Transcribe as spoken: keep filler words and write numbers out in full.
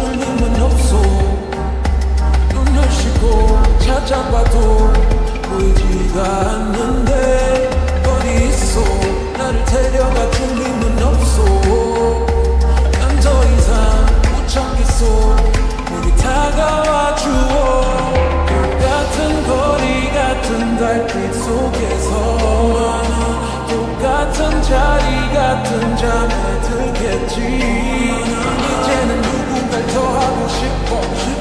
힘은 없어. 눈을 씻고 찾아봐도 보이지가 않는데 어디 있어. 나를 데려가줄 힘은 없어. 난 더 이상 못 참겠어. 내게 다가와 주어. 똑같은 거리 같은 달빛 속에서 똑같은 자리 같은 잠에 들겠지. 이제는 누군가를 더 하고 싶어.